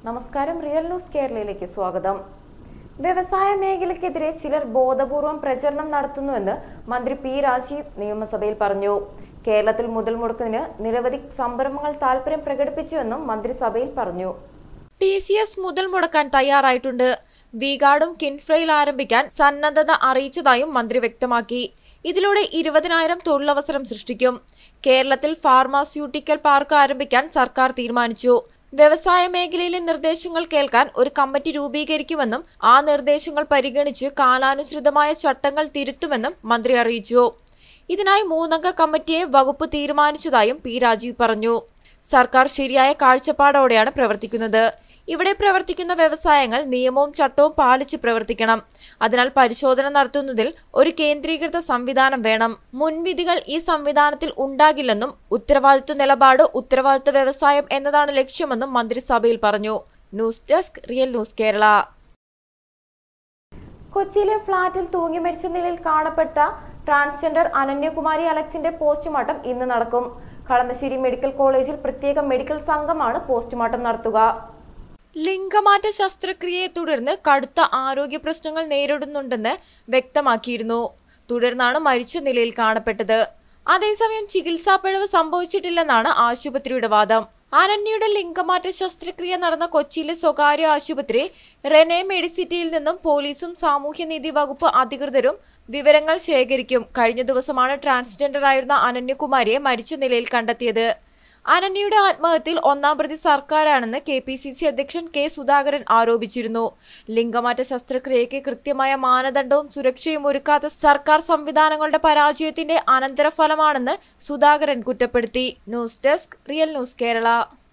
നമസ്കാരം, real news കേരളയിലേക്ക് സ്വാഗതം. വ്യവസായ മേഖലയ്ക്കെതിരെ ചിലർ ബോധപൂർവം പ്രചരണം നടത്തുന്നുവെന്ന് മന്ത്രി പി രാജീവ് നിയമസഭയിൽ പറഞ്ഞു. കേരളത്തിൽ മുതൽ മുടക്കുന്നതിന് നിരവധി സംരംഭങ്ങൾ താൽപര്യം പ്രകടിപ്പിച്ചുവെന്നും മന്ത്രിസഭയിൽ പറഞ്ഞു. TCS മുതൽ മുടക്കാൻ തയ്യാറായിട്ടുണ്ട്. വിഗാർഡും കിൻഫ്രയിൽ ആരംഭിക്കാൻ സന്നദ്ധത അറിയിച്ചതായും മന്ത്രി വ്യക്തമാക്കി. ഇതിലൂടെ 20,000 തൊഴിലവസരം സൃഷ്ടിക്കും. കേരളത്തിൽ ഫാർമാസ്യൂട്ടിക്കൽ പാർക്ക് ആരംഭിക്കാൻ സർക്കാർ തീരുമാനിച്ചു. വ്യവസായ മേഖലയിലെ നിർദ്ദേശങ്ങൾ കേൾക്കാൻ ഒരു കമ്മിറ്റി രൂപീകരിക്കുമെന്നും ആ നിർദ്ദേശങ്ങൾ പരിഗണിച്ച് കാലാനുസൃതമായ ചട്ടങ്ങൾ തിരുത്തുമെന്നും മന്ത്രി അറിയിച്ചു. ഇതിനായി 3-അംഗ കമ്മിറ്റിയെ വകുപ്പ് തീരുമാനിച്ചതായും പി രാജീവ് പറഞ്ഞു. സർക്കാർ ശരിയായ കാഴ്ചപ്പാടോടെയാണ് പ്രവർത്തിക്കുന്നത്. ഇവിടെ പ്രവർത്തിക്കുന്ന വ്യവസായങ്ങൾ നിയമവും ചട്ടവും പാലിച്ച് പ്രവർത്തിക്കണം. അതിനാൽ പരിശോധന നടത്തുന്നതിൽ ഒരു കേന്ദ്രീകൃത സംവിധാനം വേണം. മുൻവിധികൾ ഈ സംവിധാനത്തിൽ ഉണ്ടാകില്ലെന്നും ഉത്തരവാദിത്വ നിലപാട് ഉത്തരവാദിത്വ വ്യവസായം എന്നതാണ് ലക്ഷ്യമെന്നും മന്ത്രിസഭയിൽ പറഞ്ഞു. News desk, real news Kerala. കൊച്ചിയിലെ ഫ്ളാറ്റിൽ തൂങ്ങി മരിച്ച നിലയിൽ കാണപ്പെട്ട ട്രാൻസ്ജെൻഡർ അനന്യകുമാരി അലക്സിന്റെ പോസ്റ്റ്മോർട്ടം ഇന്ന് നടക്കും. കളമശ്ശേരി മെഡിക്കൽ കോളേജിൽ പ്രത്യേക മെഡിക്കൽ സംഘമാണ് പോസ്റ്റ്മോർട്ടം നടത്തുക. ലിംഗമാറ്റ ശസ്ത്രക്രിയയെ തുടർന്ന് കടുത്ത ആരോഗ്യ പ്രശ്നങ്ങൾ നേരിടുന്നുണ്ടെന്ന് വ്യക്തമാക്കിയിരുന്നു. തുടർന്നാണ് മരിച്ച നിലയിൽ കാണപ്പെട്ടത്. അതേസമയം ചികിത്സാ പിഴവ് സംഭവിച്ചിട്ടില്ലെന്നാണ് ആശുപത്രിയുടെ വാദം. അനന്യയുടെ ലിംഗമാറ്റ ശസ്ത്രക്രിയ നടന്ന കൊച്ചിയിലെ സ്വകാര്യ ആശുപത്രി റെനെ മെഡിസിറ്റിയിൽ നിന്നും പോലീസും സാമൂഹ്യനീതി വകുപ്പ് അധികൃതരും വിവരങ്ങൾ ശേഖരിക്കും. കഴിഞ്ഞ ദിവസമാണ് ട്രാൻസ്ജെൻഡർ ആയിരുന്ന അനന്യകുമാരിയെ മരിച്ച നിലയിൽ കണ്ടെത്തിയത്. അനന്യയുടെ ആത്മഹത്യയിൽ 1-ാം പ്രതി സർക്കാരാണെന്ന് KPCC അധ്യക്ഷൻ കെ സുധാകരൻ ആരോപിച്ചിരുന്നു. ലിംഗമാറ്റ ശസ്ത്രക്രിയയ്ക്ക് കൃത്യമായ മാനദണ്ഡവും സുരക്ഷയും ഒരുക്കാത്ത സർക്കാർ സംവിധാനങ്ങളുടെ പരാജയത്തിന്റെ അനന്തരഫലമാണെന്ന് സുധാകരൻ കുറ്റപ്പെടുത്തി. News desk, real news Kerala.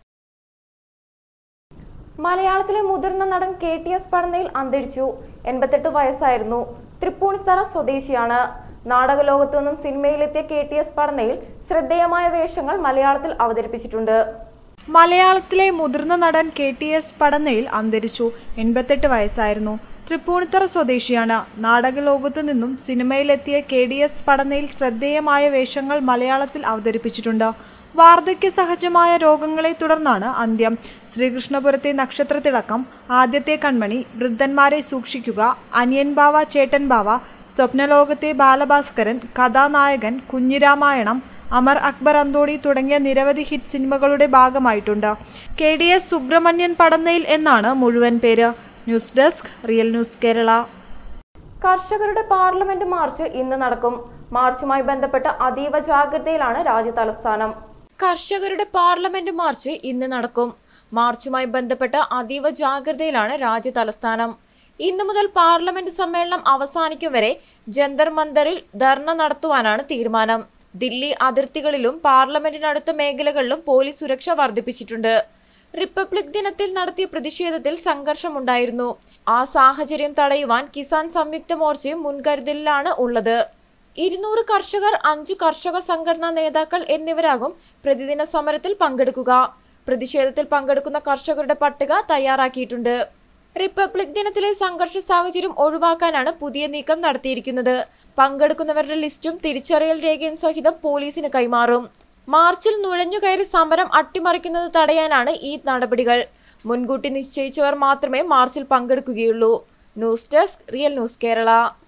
മലയാളത്തിലെ മുതിർന്ന നടൻ KTS പടന്നയിൽ അന്തരിച്ചു. 88 വയസ്സായിരുന്നു. തൃപ്പൂണിത്തറ സ്വദേശിയാണ്. നാടകലോകത്തു നിന്നും സിനിമയിലെത്തിയ KTS പടന്നയിൽ ശ്രദ്ധേയമായ വേഷങ്ങൾ മലയാളത്തിൽ അവതരിപ്പിച്ചിട്ടുണ്ട്. മലയാളത്തിലെ മുതിർന്ന നടൻ KTS പടന്നയിൽ അന്തരിച്ചു. 88 വയസ്സായിരുന്നു. തൃപ്പൂണിത്തറ സ്വദേശിയാണ്. നാടകലോകത്തു നിന്നും സിനിമയിലെത്തിയ KTS പടന്നയിൽ ശ്രദ്ധേയമായ വേഷങ്ങൾ മലയാളത്തിൽ അവതരിപ്പിച്ചിട്ടുണ്ട്. വാർദ്ധക്യ സഹജമായ രോഗങ്ങളെ തുടർന്നാണ് അന്ത്യം. ശ്രീകൃഷ്ണപുരത്തെ നക്ഷത്രത്തിളക്കം, ആദ്യത്തെ കൺമണി, വൃദ്ധന്മാരെ സൂക്ഷിക്കുക, അനിയൻ ബാവ ചേട്ടൻ ബാവ, സ്വപ്നലോകത്തെ ബാലഭാസ്കരൻ, കഥാനായകൻ, കുഞ്ഞിരാമായണം, അമർ അക്ബർ അന്തോണി തുടങ്ങിയ നിരവധി ഹിറ്റ് സിനിമകളുടെ ഭാഗമായിട്ടുണ്ട്. KTS സുബ്രഹ്മണ്യൻ പടന്നയിൽ എന്നാണ് മുഴുവൻ പേര്. News desk, real news Kerala. കർഷകരുടെ പാർലമെന്റ് മാർച്ച് ഇന്ന് നടക്കും. മാർച്ചുമായി ബന്ധപ്പെട്ട അതീവ ജാഗ്രതയിലാണ് രാജ്യ തലസ്ഥാനം. കർഷകരുടെ പാർലമെന്റ് മാർച്ച് ഇന്ന് നടക്കും. മാർച്ചുമായി ബന്ധപ്പെട്ട അതീവ ജാഗ്രതയിലാണ് രാജ്യ തലസ്ഥാനം. ഇന്നു മുതൽ പാർലമെന്റ് സമ്മേളനം അവസാനിക്കും വരെ ജന്തർ മന്ദറിൽ ധർണ നടത്തുവാനാണ് തീരുമാനം. ദില്ലി അതിർത്തികളിലും പാർലമെന്റിനടുത്ത മേഖലകളിലും പോലീസ് സുരക്ഷ വർദ്ധിപ്പിച്ചിട്ടുണ്ട്. റിപ്പബ്ലിക് ദിനത്തിൽ നടത്തിയ പ്രതിഷേധത്തിൽ സംഘർഷമുണ്ടായിരുന്നു. ആ സാഹചര്യം തടയുവാൻ കിസാൻ സംയുക്ത മോർച്ചയും മുൻകരുതലിലാണ് ഉള്ളത്. 200 കർഷകർ, 5 കർഷക സംഘടനാ നേതാക്കൾ എന്നിവരാകും പ്രതിദിന സമരത്തിൽ പങ്കെടുക്കുക. പ്രതിഷേധത്തിൽ പങ്കെടുക്കുന്ന കർഷകരുടെ പട്ടിക തയ്യാറാക്കിയിട്ടുണ്ട്. റിപ്പബ്ലിക് ദിനത്തിലെ സംഘർഷ സാഹചര്യം ഒഴിവാക്കാനാണ് പുതിയ നീക്കം നടത്തിയിരിക്കുന്നത്. പങ്കെടുക്കുന്നവരുടെ ലിസ്റ്റും തിരിച്ചറിയൽ രേഖയും സഹിതം പോലീസിന് കൈമാറും. മാർച്ചിൽ നുഴഞ്ഞുകയറി സമരം അട്ടിമറിക്കുന്നത് തടയാനാണ് ഈ നടപടികൾ. മുൻകൂട്ടി നിശ്ചയിച്ചവർ മാത്രമേ മാർച്ചിൽ പങ്കെടുക്കുകയുള്ളൂ. News desk, real news Kerala.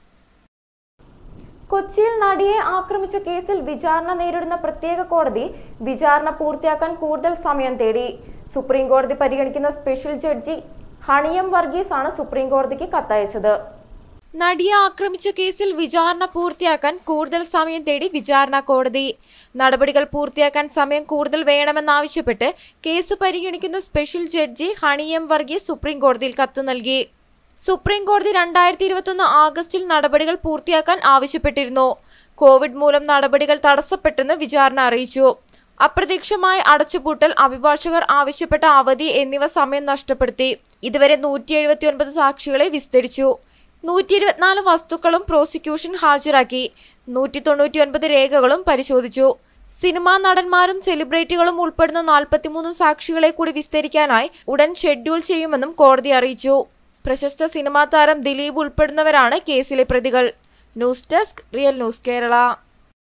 കൊച്ചിയിൽ നടിയെ ആക്രമിച്ച കേസിൽ വിചാരണ നേരിടുന്ന പ്രത്യേക കോടതി വിചാരണ പൂർത്തിയാക്കാൻ കൂടുതൽ സമയം തേടി. സുപ്രീം കോടതി പരിഗണിക്കുന്ന സ്പെഷ്യൽ ജഡ്ജി ഹണിയം വർഗീസ് ആണ് സുപ്രീം കോടതിക്ക് കത്തയച്ചത്. നടിയെ ആക്രമിച്ച കേസിൽ വിചാരണ പൂർത്തിയാക്കാൻ കൂടുതൽ സമയം തേടി വിചാരണ കോടതി. നടപടികൾ പൂർത്തിയാക്കാൻ സമയം കൂടുതൽ വേണമെന്നാവശ്യപ്പെട്ട് കേസ് പരിഗണിക്കുന്ന സ്പെഷ്യൽ ജഡ്ജി ഹണിയം വർഗീസ് സുപ്രീം കോടതിയിൽ കത്ത് നൽകി. സുപ്രീം കോടതി 2021 ആഗസ്റ്റിൽ നടപടികൾ പൂർത്തിയാക്കാൻ ആവശ്യപ്പെട്ടിരുന്നു. കോവിഡ് മൂലം നടപടികൾ തടസ്സപ്പെട്ടെന്ന് വിചാരണ അറിയിച്ചു. അപ്രതീക്ഷിതമായ അടച്ചുപൂട്ടൽ, അഭിഭാഷകർ ആവശ്യപ്പെട്ട അവധി എന്നിവ സമയം നഷ്ടപ്പെടുത്തി. ഇതുവരെ 179 സാക്ഷികളെ വിസ്തരിച്ചു. 124 വസ്തുക്കളും പ്രോസിക്യൂഷൻ ഹാജരാക്കി. 199 രേഖകളും പരിശോധിച്ചു. സിനിമാ നടന്മാരും സെലിബ്രിറ്റികളും ഉൾപ്പെടുന്ന 43 സാക്ഷികളെ കൂടി വിസ്തരിക്കാനായി ഉടൻ ഷെഡ്യൂൾ ചെയ്യുമെന്നും കോടതി അറിയിച്ചു. പ്രശസ്ത സിനിമാ താരം ദിലീപ് ഉൾപ്പെടുന്നവരാണ് കേസിലെ പ്രതികൾ. News desk, real news Kerala.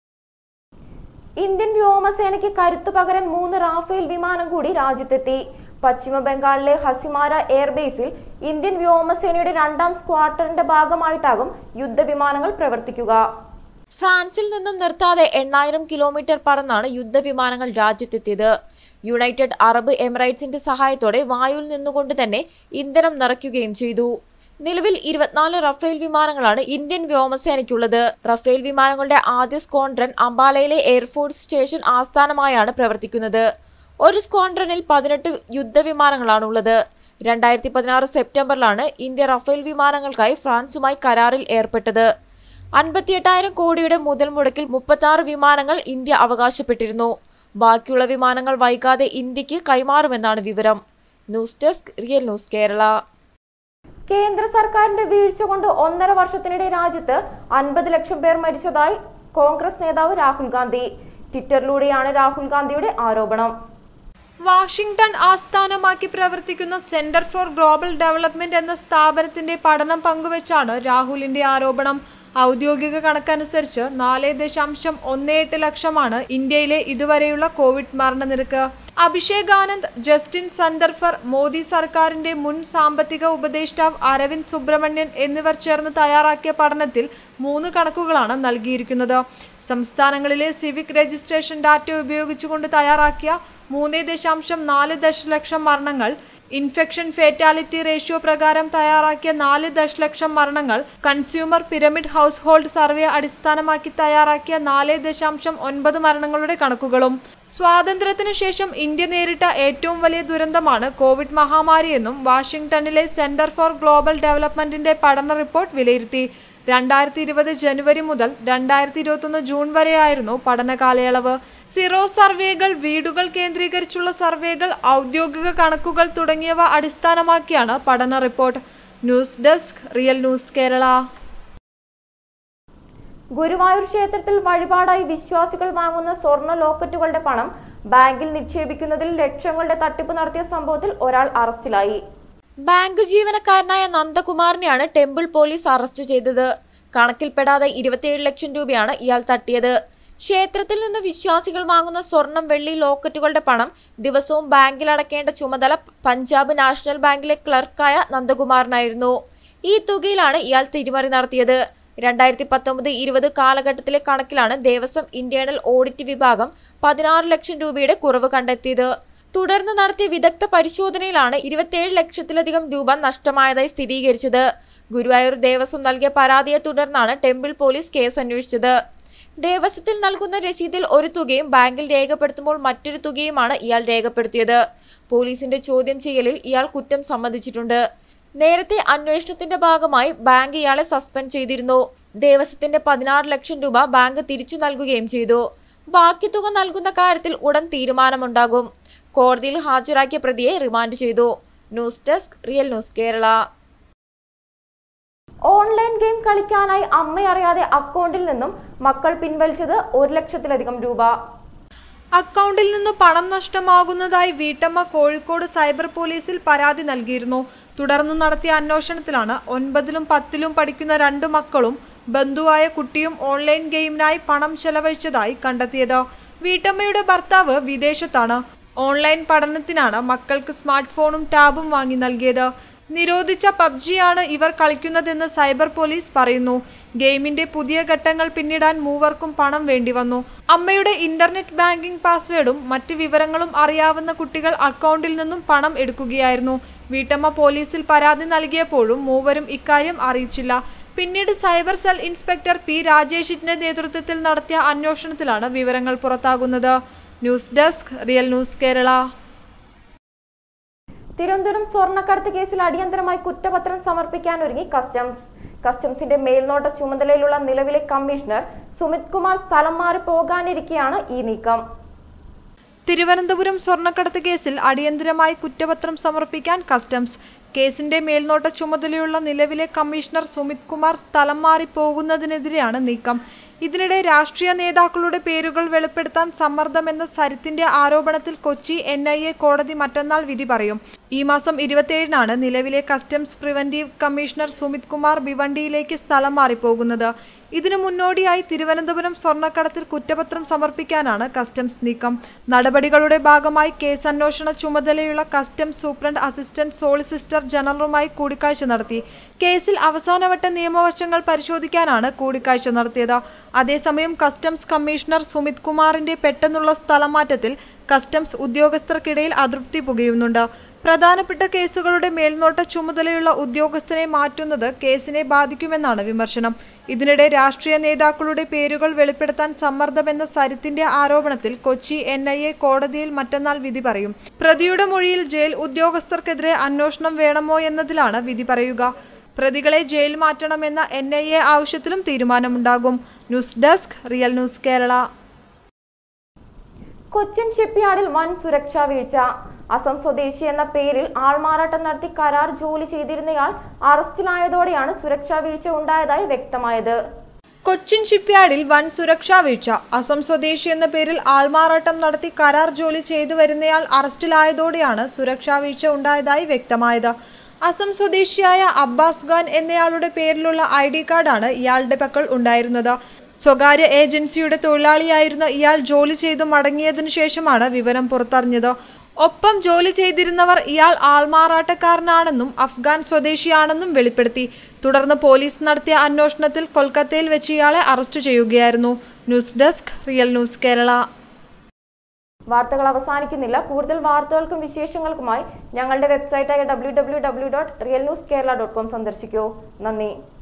Indian വ്യോമസേനയ്ക്ക് കരുത്തു പകരാൻ 3 റാഫേൽ വിമാനം കൂടി രാജ്യത്തെത്തി. പശ്ചിമ ബംഗാളിലെ ഹസിമാര എയർബേസിൽ ഇന്ത്യൻ വ്യോമസേനയുടെ 2ാം സ്ക്വാഡ്രന്റെ ഭാഗമായിട്ടാകും യുദ്ധവിമാനങ്ങൾ പ്രവർത്തിക്കുക. ഫ്രാൻസിൽ നിന്നും നിർത്താതെ 8000 കിലോമീറ്റർ പറന്നാണ് യുദ്ധവിമാനങ്ങൾ രാജ്യത്തെത്തിയത്. യുണൈറ്റഡ് അറബ് എമിറേറ്റ്സിന്റെ സഹായത്തോടെ വായുവിൽ നിന്നുകൊണ്ട് തന്നെ ഇന്ധനം നിറയ്ക്കുകയും ചെയ്തു. നിലവിൽ 24 റഫേൽ വിമാനങ്ങളാണ് ഇന്ത്യൻ വ്യോമസേനയ്ക്കുള്ളത്. റഫേൽ വിമാനങ്ങളുടെ ആദ്യ സ്ക്വാഡ്രൻ അംബാലയിലെ എയർഫോഴ്സ് സ്റ്റേഷൻ ആസ്ഥാനമായാണ് പ്രവർത്തിക്കുന്നത്. ഒരു സ്ക്വാഡ്രനിൽ 18 യുദ്ധവിമാനങ്ങളാണുള്ളത്. 2016 സെപ്റ്റംബറിലാണ് ഇന്ത്യ റഫേൽ വിമാനങ്ങൾക്കായി ഫ്രാൻസുമായി കരാറിൽ ഏർപ്പെട്ടത്. 58,000 കോടിയുടെ മുതൽ മുടക്കിൽ 36 വിമാനങ്ങൾ ഇന്ത്യ അവകാശപ്പെട്ടിരുന്നു. ബാക്കിയുള്ള വിമാനങ്ങൾ വൈകാതെ ഇന്ത്യക്ക് കൈമാറുമെന്നാണ് വിവരം. News desk real news Kerala. കേന്ദ്ര സർക്കാരിന്റെ വീഴ്ച കൊണ്ട് 1.5 വർഷത്തിനിടെ രാജ്യത്ത് 50 ലക്ഷം പേർ മരിച്ചതായി കോൺഗ്രസ് നേതാവ് രാഹുൽ ഗാന്ധി. ട്വിറ്ററിലൂടെയാണ് രാഹുൽ ഗാന്ധിയുടെ ആരോപണം. വാഷിംഗ്ടൺ ആസ്ഥാനമാക്കി പ്രവർത്തിക്കുന്ന സെന്റർ ഫോർ ഗ്ലോബൽ ഡെവലപ്മെന്റ് എന്ന സ്ഥാപനത്തിന്റെ പഠനം പങ്കുവച്ചാണ് രാഹുലിന്റെ ആരോപണം. ഔദ്യോഗിക കണക്കനുസരിച്ച് 4.18 ലക്ഷമാണ് ഇന്ത്യയിലെ ഇതുവരെയുള്ള കോവിഡ് മരണനിരക്ക്. അഭിഷേക് ആനന്ദ്, ജസ്റ്റിൻ സന്ദർഫർ, മോദി സർക്കാരിന്റെ മുൻ സാമ്പത്തിക ഉപദേഷ്ടാവ് അരവിന്ദ് സുബ്രഹ്മണ്യൻ എന്നിവർ ചേർന്ന് തയ്യാറാക്കിയ പഠനത്തിൽ 3 കണക്കുകളാണ് നൽകിയിരിക്കുന്നത്. സംസ്ഥാനങ്ങളിലെ സിവിക് രജിസ്ട്രേഷൻ ഡാറ്റ ഉപയോഗിച്ചുകൊണ്ട് തയ്യാറാക്കിയ 3.4 ദശലക്ഷം മരണങ്ങൾ, ഇൻഫെക്ഷൻ ഫേറ്റാലിറ്റി റേഷ്യോ പ്രകാരം തയ്യാറാക്കിയ 4 ദശലക്ഷം മരണങ്ങൾ, consumer pyramid household survey അടിസ്ഥാനമാക്കി തയ്യാറാക്കിയ 4.9 മരണങ്ങളുടെ കണക്കുകളും. സ്വാതന്ത്ര്യത്തിനു ശേഷം ഇന്ത്യ നേരിട്ട ഏറ്റവും വലിയ ദുരന്തമാണ് കോവിഡ് മഹാമാരിയെന്നും വാഷിംഗ്ടണിലെ സെന്റർ ഫോർ ഗ്ലോബൽ ഡെവലപ്മെന്റിന്റെ പഠന റിപ്പോർട്ട് വിലയിരുത്തി. 2020 ജനുവരി മുതൽ 2021 ജൂൺ വരെയായിരുന്നു പഠന കാലയളവ്. സിറോ സർവേകൾ, വീടുകൾ കേന്ദ്രീകരിച്ചുള്ള സർവേകൾ, ഔദ്യോഗിക കണക്കുകൾ തുടങ്ങിയവ അടിസ്ഥാനമാക്കിയാണ് പഠന report. News desk real news Kerala. Guruvayur ക്ഷേത്രത്തിൽ വഴിപാടായി വിശ്വാസികൾ വാങ്ങുന്ന സ്വർണ്ണ ലോക്കറ്റുകളുടെ പണം ബാങ്കിൽ നിക്ഷേപിക്കുന്നതിൽ ലക്ഷങ്ങളുടെ തട്ടിപ്പ് നടത്തിയ സംഭവത്തിൽ ഒരാൾ അറസ്റ്റിലായി. ബാങ്ക് ജീവനക്കാരനായ നന്ദകുമാറിനെയാണ് ടെമ്പിൾ പോലീസ് അറസ്റ്റ് ചെയ്തത്. കണക്കിൽപ്പെടാതെ 27 ലക്ഷം രൂപയാണ് ഇയാൾ തട്ടിയത്. ക്ഷേത്രത്തിൽ നിന്ന് വിശ്വാസികൾ വാങ്ങുന്ന സ്വർണം, വെള്ളി, ലോക്കറ്റുകളുടെ പണം ദിവസവും ബാങ്കിൽ അടക്കേണ്ട ചുമതല പഞ്ചാബ് നാഷണൽ ബാങ്കിലെ ക്ലർക്കായ നന്ദകുമാറിനായിരുന്നു. ഈ തുകയിലാണ് ഇയാൾ തിരിമറി നടത്തിയത്. 2019-20 കാലഘട്ടത്തിലെ കണക്കിലാണ് ദേവസ്വം ഇന്റേണൽ ഓഡിറ്റ് വിഭാഗം 16 ലക്ഷം രൂപയുടെ കുറവ് കണ്ടെത്തിയത്. തുടർന്ന് നടത്തിയ വിദഗ്ധ പരിശോധനയിലാണ് 27 ലക്ഷത്തിലധികം രൂപ നഷ്ടമായതായി സ്ഥിരീകരിച്ചത്. ഗുരുവായൂർ ദേവസ്വം നൽകിയ പരാതിയെ തുടർന്നാണ് ടെമ്പിൾ പോലീസ് കേസ് അന്വേഷിച്ചത്. ദേവസ്വത്തിൽ നൽകുന്ന രസീതിൽ ഒരു തുകയും ബാങ്കിൽ രേഖപ്പെടുത്തുമ്പോൾ മറ്റൊരു തുകയുമാണ് ഇയാൾ രേഖപ്പെടുത്തിയത്. പോലീസിന്റെ ചോദ്യം ചെയ്യലിൽ ഇയാൾ കുറ്റം സമ്മതിച്ചിട്ടുണ്ട്. നേരത്തെ അന്വേഷണത്തിന്റെ ഭാഗമായി ബാങ്ക് ഇയാളെ സസ്പെൻഡ് ചെയ്തിരുന്നു. ദേവസ്വത്തിന്റെ 16 ലക്ഷം രൂപ ബാങ്ക് തിരിച്ചു നൽകുകയും ചെയ്തു. ബാക്കി തുക നൽകുന്ന കാര്യത്തിൽ ഉടൻ തീരുമാനമുണ്ടാകും. കോടതിയിൽ ഹാജരാക്കിയ പ്രതിയെ റിമാൻഡ് ചെയ്തു. News desk real news Kerala. Online game കളിക്കാനായി അമ്മയറിയാതെ അക്കൗണ്ടിൽ നിന്നും മക്കൾ പിൻവലിച്ചത് 1 ലക്ഷത്തിലധികം രൂപ. അക്കൗണ്ടിൽ നിന്ന് പണം നഷ്ടമാകുന്നതായി വീട്ടമ്മ കോഴിക്കോട് സൈബർ പോലീസിൽ പരാതി നൽകിയിരുന്നു. തുടർന്ന് നടത്തിയ അന്വേഷണത്തിലാണ് 9ലും 10ലും പഠിക്കുന്ന 2 മക്കളും ബന്ധുവായ കുട്ടിയും ഓൺലൈൻ ഗെയിമിനായി പണം ചെലവഴിച്ചതായി കണ്ടെത്തിയത്. വീട്ടമ്മയുടെ ഭർത്താവ് വിദേശത്താണ്. ഓൺലൈൻ പഠനത്തിനാണ് മക്കൾക്ക് സ്മാർട്ട് ഫോണും ടാബും വാങ്ങി നൽകിയത്. നിരോധിച്ച പബ്ജിയാണ് ഇവർ കളിക്കുന്നതെന്ന് സൈബർ പോലീസ് പറയുന്നു. ഗെയിമിന്റെ പുതിയ ഘട്ടങ്ങൾ പിന്നിടാൻ മൂവർക്കും പണം വേണ്ടി വന്നു. അമ്മയുടെ ഇന്റർനെറ്റ് ബാങ്കിംഗ് പാസ്വേഡും മറ്റ് വിവരങ്ങളും അറിയാവുന്ന കുട്ടികൾ അക്കൗണ്ടിൽ നിന്നും പണം എടുക്കുകയായിരുന്നു. വീട്ടമ്മ പോലീസിൽ പരാതി നൽകിയപ്പോഴും മൂവരും ഇക്കാര്യം അറിയിച്ചില്ല. പിന്നീട് സൈബർ സെൽ ഇൻസ്പെക്ടർ പി രാജേഷിന്റെ നേതൃത്വത്തിൽ നടത്തിയ അന്വേഷണത്തിലാണ് വിവരങ്ങൾ പുറത്താകുന്നത്. News desk real news Kerala. Thiruvananthapuram സ്വർണ്ണക്കടത്ത് കേസിൽ അടിയന്തരമായി കുറ്റപത്രം സമർപ്പിക്കാനൊരുങ്ങി കസ്റ്റംസിന്റെ മേൽനോട്ട ചുമതലയിലുള്ള നിലവിലെ കമ്മീഷണർ സുമിത് കുമാർ സ്ഥലം മാറി പോകാനിരിക്കെയാണ് ഈ നീക്കം. തിരുവനന്തപുരം സ്വർണ്ണക്കടത്ത് കേസിൽ അടിയന്തരമായി കുറ്റപത്രം സമർപ്പിക്കാൻ കസ്റ്റംസ്. കേസിന്റെ മേൽനോട്ട ചുമതലയുള്ള നിലവിലെ കമ്മീഷണർ സുമിത് കുമാർ സ്ഥലം മാറി പോകുന്നതിനെതിരെയാണ് നീക്കം. ഇതിനിടെ രാഷ്ട്രീയ നേതാക്കളുടെ പേരുകൾ വെളിപ്പെടുത്താൻ സമ്മർദ്ദമെന്ന സരിത്തിന്റെ ആരോപണത്തിൽ കൊച്ചി NIA കോടതി മറ്റന്നാൾ വിധി പറയും. ഈ മാസം 27-നാണ് നിലവിലെ customs preventive commissioner Sumit Kumar ഭിവണ്ടിയിലേക്ക് സ്ഥലം മാറിപ്പോകുന്നത്. ഇതിനു മുന്നോടിയായി തിരുവനന്തപുരം സ്വർണ്ണക്കടത്തിൽ കുറ്റപത്രം സമർപ്പിക്കാനാണ് കസ്റ്റംസ് നീക്കം. നടപടികളുടെ ഭാഗമായി കേസ് അന്വേഷണ ചുമതലയുള്ള കസ്റ്റംസ് സൂപ്രണ്ട് അസിസ്റ്റന്റ് സോളിസിറ്റർ ജനറലുമായി കൂടിക്കാഴ്ച നടത്തി. കേസിൽ അവസാനവട്ട നിയമവശങ്ങൾ പരിശോധിക്കാനാണ് കൂടിക്കാഴ്ച നടത്തിയത്. അതേസമയം കസ്റ്റംസ് കമ്മീഷണർ സുമിത് കുമാറിന്റെ പെട്ടെന്നുള്ള സ്ഥലമാറ്റത്തിൽ കസ്റ്റംസ് ഉദ്യോഗസ്ഥർക്കിടയിൽ അതൃപ്തി പുകയുന്നുണ്ട്. പ്രധാനപ്പെട്ട കേസുകളുടെ മേൽനോട്ട ചുമതലയുള്ള ഉദ്യോഗസ്ഥനെ മാറ്റുന്നത് കേസിനെ ബാധിക്കുമെന്നാണ് വിമർശനം. ഇതിനിടെ രാഷ്ട്രീയ നേതാക്കളുടെ പേരുകൾ വെളിപ്പെടുത്താൻ സമ്മർദ്ദമെന്ന സരിത്തിന്റെ ആരോപണത്തിൽ കൊച്ചി NIA കോടതിയിൽ മറ്റന്നാൾ വിധി പറയും. പ്രതിയുടെ മൊഴിയിൽ ജയിൽ ഉദ്യോഗസ്ഥർക്കെതിരെ അന്വേഷണം വേണമോ എന്നതിലാണ് വിധി പറയുക. പ്രതികളെ ജയിൽ മാറ്റണമെന്ന NIA ആവശ്യത്തിലും തീരുമാനമുണ്ടാകും. News desk real news Kerala. Cochin ഷിപ്പ്യാർഡിൽ വൻ സുരക്ഷാ വീഴ്ച. അസം സ്വദേശി എന്ന പേരിൽ ആൾമാറാട്ടം നടത്തി കരാർ ജോലി ചെയ്തിരുന്നയാൾ അറസ്റ്റിലായതോടെയാണ് സുരക്ഷാ വീഴ്ച ഉണ്ടായതായി വ്യക്തമായത്. കൊച്ചിൻ ഷിപ്പ്യാർഡിൽ വൻ സുരക്ഷാ വീഴ്ച. അസം സ്വദേശി എന്ന പേരിൽ ആൾമാറാട്ടം നടത്തി കരാർ ജോലി ചെയ്തു വരുന്നയാൾ അറസ്റ്റിലായതോടെയാണ് സുരക്ഷാ വീഴ്ച ഉണ്ടായതായി വ്യക്തമായത്. അസം സ്വദേശിയായ അബ്ബാസ് ഖാൻ എന്നയാളുടെ പേരിലുള്ള ID കാർഡാണ് ഇയാളുടെ പക്കൽ ഉണ്ടായിരുന്നത്. സ്വകാര്യ ഏജൻസിയുടെ തൊഴിലാളിയായിരുന്ന ഇയാൾ ജോലി ചെയ്തു മടങ്ങിയതിനു ശേഷമാണ് വിവരം പുറത്തറിഞ്ഞത്. ഒപ്പം ജോലി ചെയ്തിരുന്നവർ ഇയാൾ ആൾമാറാട്ടക്കാരനാണെന്നും അഫ്ഗാൻ സ്വദേശിയാണെന്നും വെളിപ്പെടുത്തി. തുടർന്ന് പോലീസ് നടത്തിയ അന്വേഷണത്തിൽ കൊൽക്കത്തയിൽ വെച്ച് ഇയാളെ അറസ്റ്റ് ചെയ്യുകയായിരുന്നു. News desk real news Kerala. വാർത്തകൾ അവസാനിക്കുന്നില്ല. കൂടുതൽ വാർത്തകൾക്കും വിശേഷങ്ങൾക്കുമായി ഞങ്ങളുടെ വെബ്സൈറ്റായ www.realnewskerala.com സന്ദർശിക്കൂ. നന്ദി.